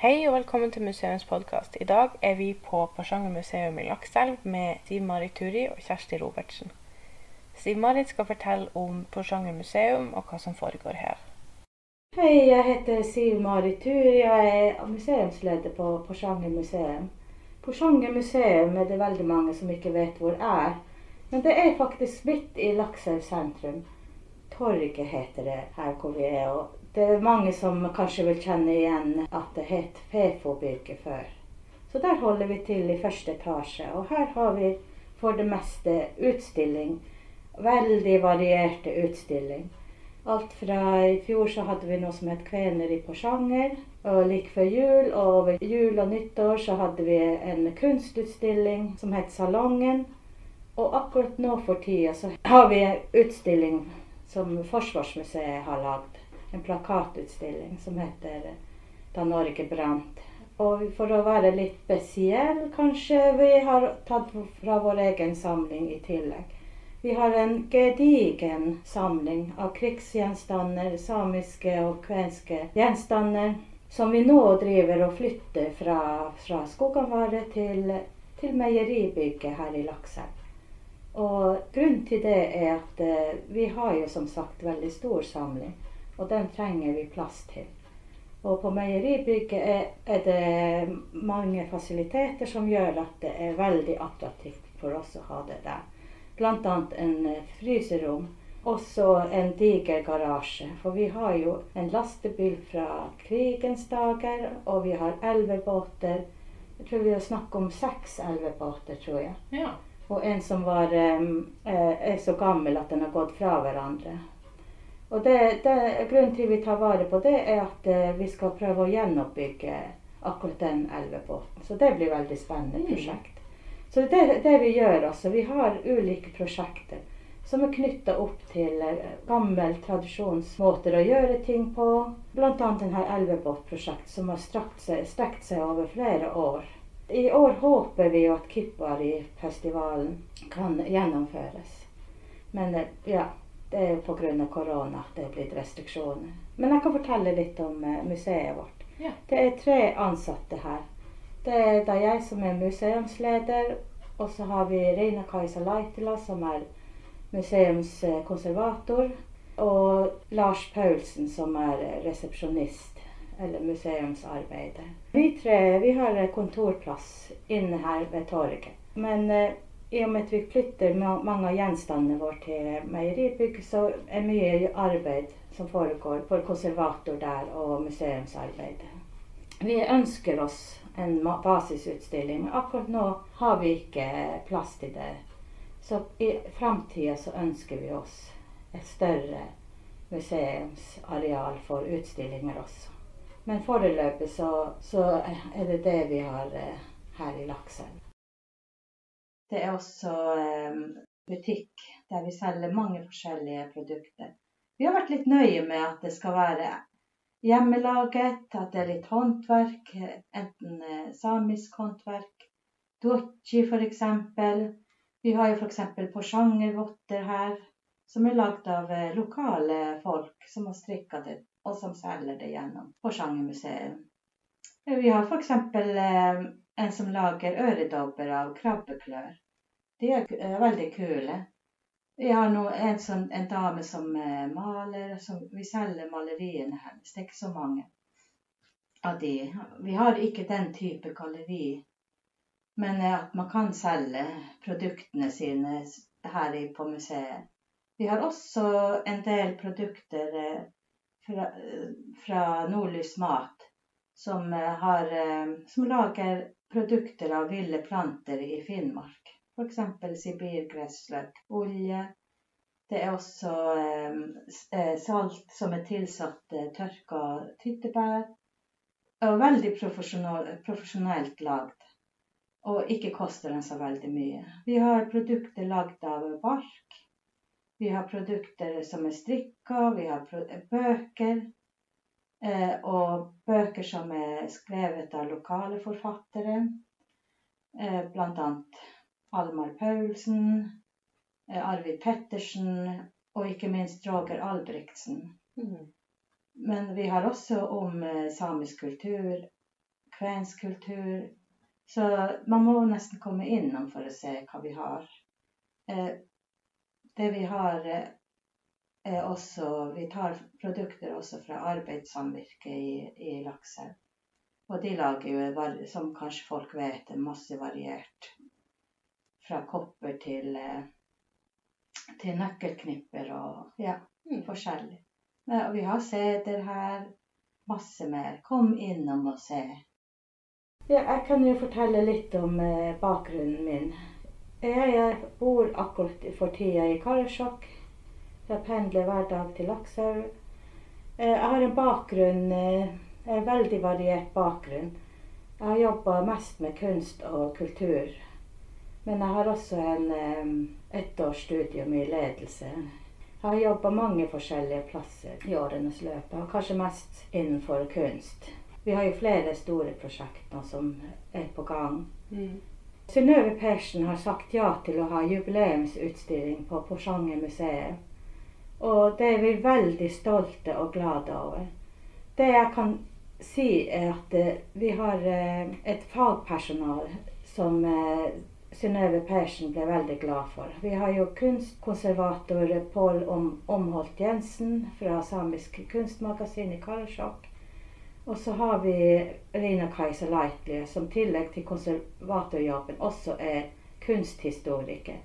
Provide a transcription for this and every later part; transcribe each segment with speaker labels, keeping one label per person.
Speaker 1: Hei og velkommen til Museumspodcast. I dag vi på Porsanger museum i Lakselv med Siv-Marit Turi og Kjersti Robertsen. Siv-Marit skal fortelle om Porsanger museum og hva som foregår her.
Speaker 2: Hei, jeg heter Siv-Marit Turi og jeg museumsleder på Porsanger museum. Porsanger museum det veldig mange som ikke vet hvor men det faktisk midt i Lakselv sentrum. Torget heter det her hvor vi og det mange som kanskje vil kjenne igjen at det het Fefo-bygget før. Så der holder vi til i første etasje, og her har vi for det meste utstilling, veldig varierte utstilling. Alt fra i fjor så hadde vi noe som het Kvener i Porsanger, og like før jul, og ved jul og nyttår så hadde vi en kunstutstilling som het Salongen, og akkurat nå for tida så har vi en utstilling som Forsvarsmuseet har laget. En plakatutstilling som heter Da Norge brant. Og for å være litt spesiell, kanskje vi har tatt fra vår egen samling i tillegg. Vi har en gedigen samling av krigsgjenstander, samiske og kvenske gjenstander, som vi nå driver og flytter fra Skoganvaret til meieribygget her i Lakselv. Og grunnen til det at vi har jo som sagt veldig stor samling. Og den trenger vi plass til. Og på meieribygget det mange fasiliteter som gjør at det veldig attraktivt for oss å ha det der. Blant annet en fryserom, også en diger garasje. For vi har jo en lastebil fra krigens dager, og vi har elvebåter. Jeg tror vi har snakket om 6 elvebåter, tror jeg.
Speaker 1: Ja.
Speaker 2: Og en som så gammel at den har gått fra hverandre. Og grunnen til vi tar vare på det at vi skal prøve å gjenoppbygge akkurat den elvebåten. Så det blir veldig spennende prosjekt. Så det vi gjør også, vi har ulike prosjekter som knyttet opp til gammel tradisjonsmåter å gjøre ting på. Blant annet denne elvebåtprosjekt som har strekt seg over flere år. I år håper vi jo at Kippari-festivalen kan gjennomføres. Men ja, det jo på grunn av korona at det blitt restriksjoner. Men jeg kan fortelle litt om museet vårt.
Speaker 1: Ja.
Speaker 2: Det 3 ansatte her. Det da jeg som museumsleder, og så har vi Reina-Kaisa Laitila som museumskonservator, og Lars Paulsen som resepsjonist, eller museumsarbeider. Vi 3 vi har kontorplass inne her ved torget. Men i og med at vi flytter mange av gjenstandene våre til meieribygg, så mye arbeid som foregår for konservator der og museumsarbeid. Vi ønsker oss en basisutstilling. Akkurat nå har vi ikke plass til det. Så i fremtiden så ønsker vi oss et større museumsareal for utstillinger også. Men foreløpig så det vi har her i Lakselv. Det også butikk der vi selger mange forskjellige produkter. Vi har vært litt nøye med at det skal være hjemmelaget, at det litt håndverk, enten samisk håndverk, dochi for eksempel. Vi har jo for eksempel Porsangervotter her, som laget av lokale folk som har strikket det, og som selger det gjennom Porsanger museum. Vi har for eksempel en som lager øredobber av krabbeklør. De veldig kule. Vi har en dame som maler, som vi selger maleriene hennes. Det ikke så mange av de. Vi har ikke den type galleri, men at man kan selge produktene sine her på museet. Vi har også en del produkter fra Nordlys Mat, som lager produkter av ville planter i Finnmark. For eksempel sibirgressløk, olje. Det også salt som tilsatt tørka tyttebær. Og veldig profesjonelt lagd. Og ikke koster den så veldig mye. Vi har produkter lagd av bark. Vi har produkter som strikket. Vi har bøker. Og bøker som skrevet av lokale forfattere, blant annet Almar Paulsen, Arvid Pettersen og ikke minst Roger Albrechtsen. Men vi har også om samisk kultur kvensk kultur. Så man må nesten komme innom for å se hva vi har. Det vi har er også, vi tar produkter også fra arbeidssamvirke i Lakselv. Og de lager jo, som kanskje folk vet, masse variert. Fra kopper til nøkkelknipper og ja, forskjellig. Vi har seder her, masse mer. Kom innom og se. Ja, jeg kan jo fortelle litt om bakgrunnen min. Jeg bor akkurat for tida i Karasjok. Jeg pendler hver dag til Lakselv. Jeg har en bakgrunn, en veldig variert bakgrunn. Jeg har jobbet mest med kunst og kultur. Men jeg har også et års studium i ledelse. Jeg har jobbet mange forskjellige plasser i årenes løp, og kanskje mest innenfor kunst. Vi har jo flere store prosjekter som er på gang. Synnøve Persen har sagt ja til å ha jubileumsutstilling på Porsanger museet. Og det er vi veldig stolte og glade over. Det jeg kan si er at vi har et fagpersonal som Synnøve Persen ble veldig glad for. Vi har jo kunstkonservator Pål Omholt Jensen fra Samisk kunstmagasin i Karasjok. Og så har vi Rina Kajsa Leitli, som tillegg til konservatorjobben også er kunsthistoriker.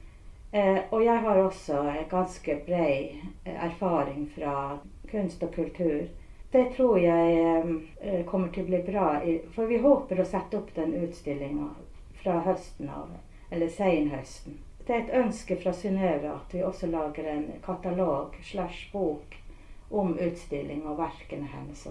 Speaker 2: Og jeg har også ganske bred erfaring fra kunst og kultur. Det tror jeg kommer til å bli bra, for vi håper å sette opp den utstillingen fra høsten av, eller senhøsten. Det er et ønske fra Synnøve at vi også lager en katalog / bok om utstilling og verkene hennes.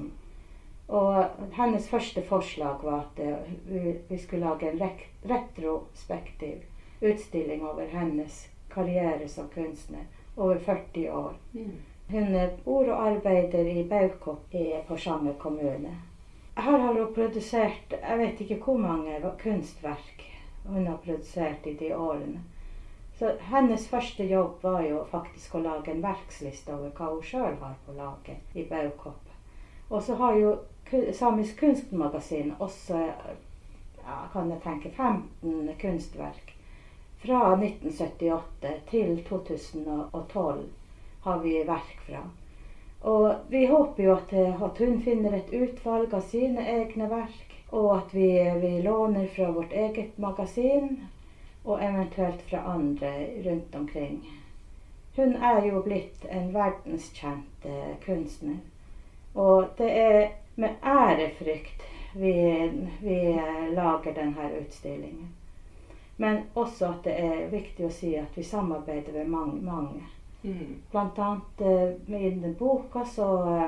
Speaker 2: Og hennes første forslag var at vi skulle lage en retrospektiv utstilling over hennes karriere som kunstner over 40 år. Hun bor og arbeider i Baukop i Porsanger kommune. Her har hun produsert, jeg vet ikke hvor mange kunstverk hun har produsert i de årene. Så hennes første jobb var jo faktisk å lage en verksliste over hva hun selv har på laget i Baukop. Og så har jo Samisk kunstmagasin også, ja, kan jeg tenke, 15 kunstverk. Fra 1978 til 2012 har vi verk fra. Og vi håper jo at hun finner et utvalg av sine egne verk, og at vi låner fra vårt eget magasin, og eventuelt fra andre rundt omkring. Hun er jo blitt en verdenskjent kunstner, og det er med ærefrykt vi lager denne utstillingen. Men også at det er viktig å si at vi samarbeider med mange. Blant annet i den boka så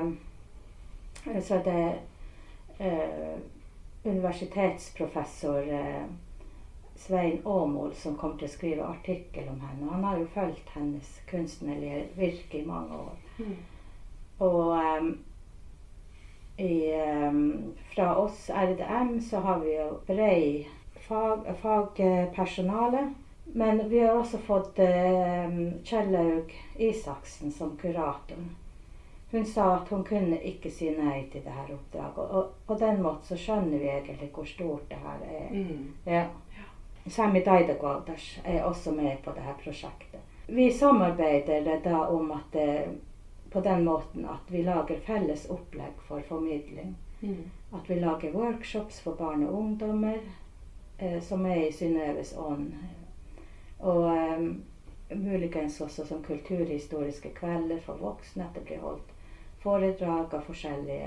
Speaker 2: er det universitetsprofessor Svein Åmål som kommer til å skrive artikkel om henne. Han har jo fulgt hennes kunstnerlige virke i mange år. Og fra oss RDM så har vi jo bred fagpersonale. Men vi har også fått Kjellaug Isaksen som kurator. Hun sa at hun kunne ikke si nei til dette oppdraget. Og på den måten så skjønner vi egentlig hvor stort det her er. Ja. Sami Daidagwaldas er også med på dette prosjektet. Vi samarbeider da om at på den måten at vi lager felles opplegg for formidling. At vi lager workshops for barn og ungdommer som er i Synnøves ånd. Og muligens også som kulturhistoriske kvelder for voksne, at det blir holdt foredrag av forskjellige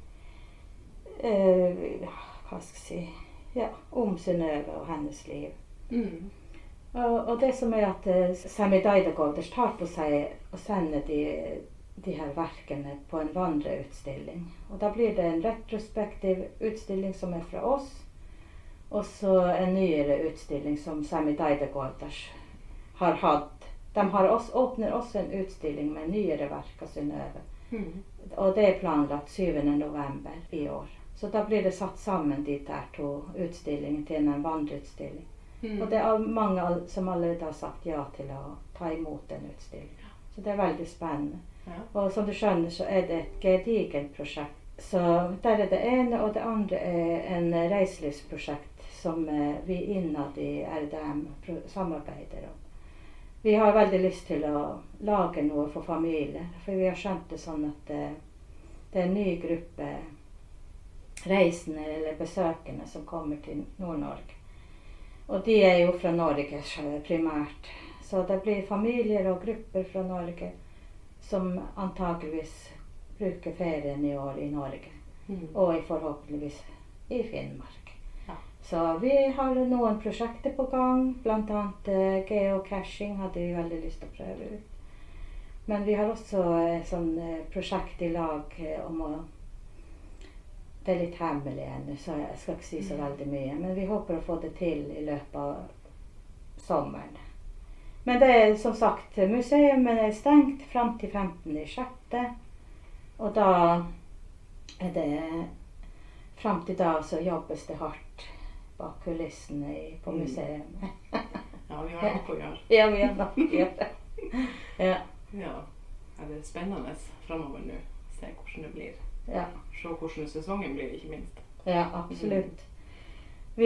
Speaker 2: hva skal jeg si, ja, om Synnøve og hennes liv. Og det som er at Sami Daidagwaldas tar på seg å sende de her verkene på en vandreutstilling. Og da blir det en retrospektiv utstilling som er fra oss, og så en nyere utstilling som Sami Daidagwaldas har hatt. De åpner også en utstilling med nyere verk av Synnøve. Og det er planlagt 7. november i år. Så da blir det satt sammen de der to utstillingene til en vandreutstilling. Og det er mange som allerede har sagt ja til å ta imot den utstillingen. Så det er veldig spennende. Og som du skjønner så er det et gedigent prosjekt Så der det ene, og det andre en reiselivsprosjekt som vi innad i RDM samarbeider om. Vi har veldig lyst til å lage noe for familier, for vi har skjønt det sånn at det er en ny gruppe reisende eller besøkende som kommer til Nord-Norge. Og de er jo fra Norge primært. Så det blir familier og grupper fra Norge som antageligvis bruker ferien i år i Norge. Og forhåpentligvis i Finnmark.
Speaker 1: Ja.
Speaker 2: Så vi har noen prosjekter på gang. Blant annet geocaching hadde vi veldig lyst til å prøve ut. Men vi har også sånn prosjekt i lag om å det er litt hemmelig ennå, så jeg skal ikke si så veldig mye. Men vi håper å få det til i løpet av sommeren. Men det er som sagt, museet er stengt frem til 15.6. Og da er det, frem til da så jobbes det hardt bak kulissene på museet.
Speaker 1: Ja, vi har noe å gjøre.
Speaker 2: Ja, vi har noe å gjøre. Ja.
Speaker 1: Ja, det er spennende fremover nå. Se hvordan det blir.
Speaker 2: Ja.
Speaker 1: Se hvordan sesongen blir, ikke minst.
Speaker 2: Ja, absolutt. Vi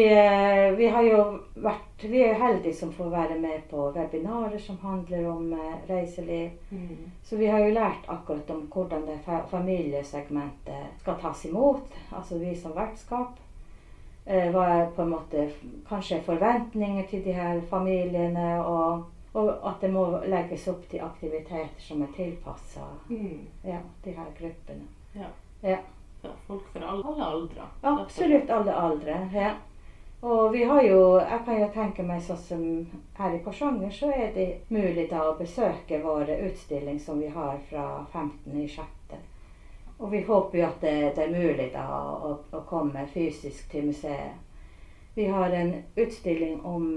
Speaker 2: er heldige som får være med på webinarer som handler om reiseliv. Så vi har jo lært akkurat om hvordan det familiesegmentet skal tas imot, altså vi som vertskap. Hva er på en måte kanskje forventninger til de her familiene, og at det må legges opp til aktiviteter som er tilpasset de her gruppene.
Speaker 1: Ja.
Speaker 2: Ja.
Speaker 1: Så folk for alle aldre.
Speaker 2: Absolutt alle aldre, ja. Og vi har jo, jeg kan jo tenke meg sånn som her i Porsanger, så er det mulig da å besøke våre utstilling som vi har fra 15.6. Og vi håper jo at det er mulig da å komme fysisk til museet. Vi har en utstilling om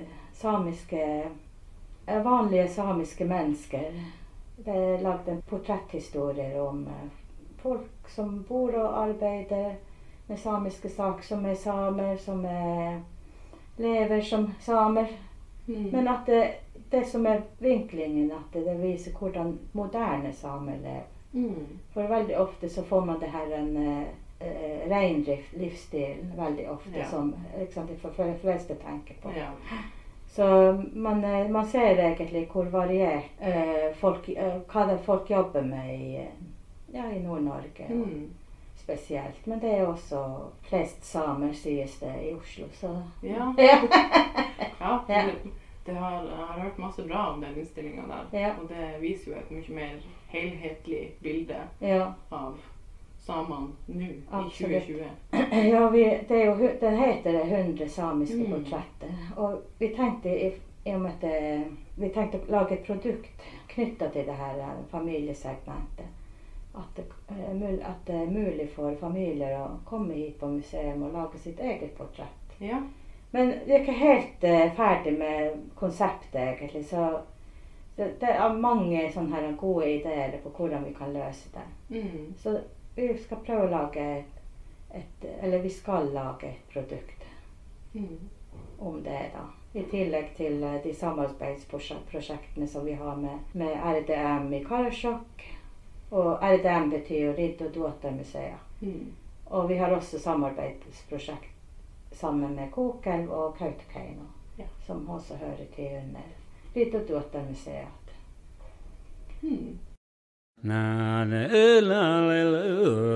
Speaker 2: vanlige samiske mennesker. Det er lagd en portretthistorier om folk som bor og arbeider med samiske saker, som er samer, som lever som samer. Men at det som er vinklingen, at det viser hvordan moderne samer lever. For veldig ofte så får man det her en reindrift, livsstilen, veldig ofte, som de fleste tenker på.
Speaker 1: Ja.
Speaker 2: Så man ser egentlig hvor variert hva folk jobber med i Nord-Norge spesielt. Men det er også flest samer, sies det, i Oslo. Så.
Speaker 1: Ja. Jeg har hørt masse bra om den innstillingen der. Ja. Og det viser jo et mye mer helhetlig bilde av samene nå i 2020.
Speaker 2: Ja, den heter 100 samiske portretter. Og vi tenkte vi tenkte å lage et produkt knyttet til det her familiesegmentet. At det er mulig for familier å komme hit på museum og lage sitt eget portrett.
Speaker 1: Ja. Men
Speaker 2: vi er ikke helt ferdig med konseptet egentlig, så det er mange sånne her gode ideer på hvordan vi kan løse det. Så vi skal prøve å lage vi skal lage et produkt om det da. I tillegg til de samarbeidsprosjektene som vi har med RDM i Karasjok. Og RDM betyr jo Ridd- og Duottar-museet. Og vi har også samarbeidsprosjekt sammen med Kokelv og Kautokeino, som også hører til under Ridd- og Duottar-museet.